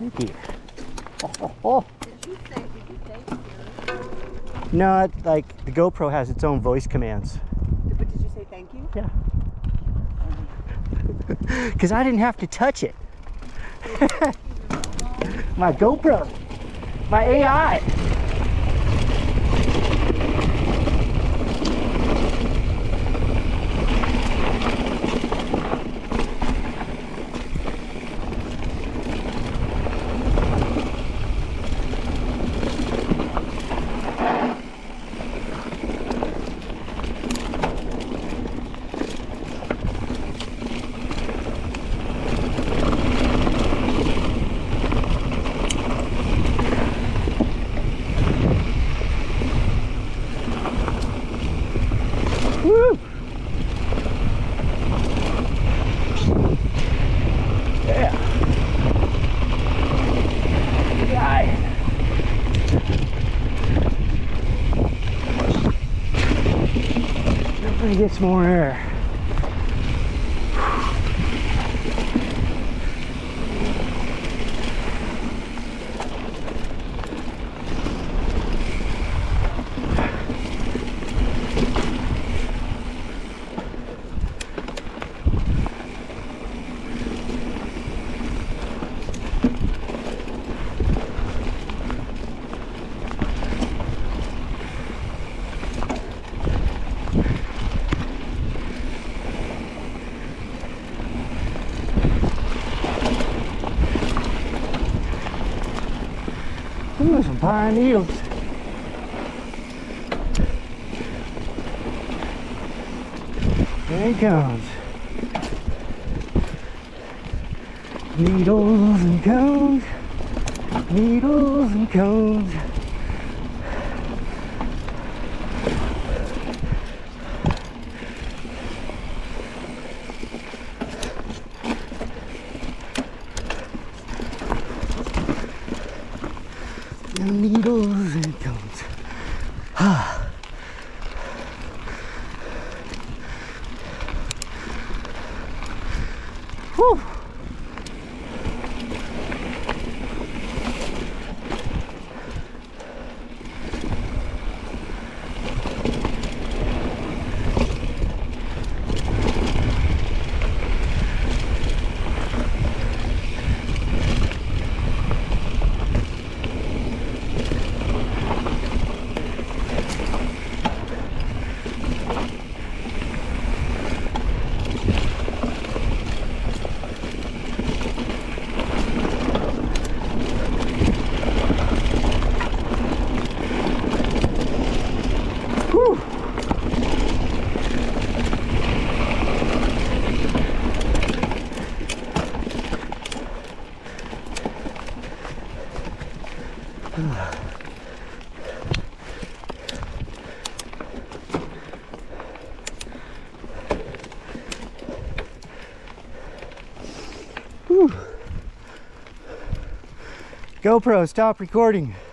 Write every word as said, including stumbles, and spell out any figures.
Thank you. Oh, oh, oh. Did you say, did you thank you? No, it, like the GoPro has its own voice commands. But did you say thank you? Yeah. Because I didn't have to touch it. My GoPro. My A I. Woo! Yeah. Guy. Definitely gets more air. Ooh, some pine needles. There he comes. Needles and cones, needles and cones. Needles and cones. Ah. Whew. Whew. GoPro, stop recording.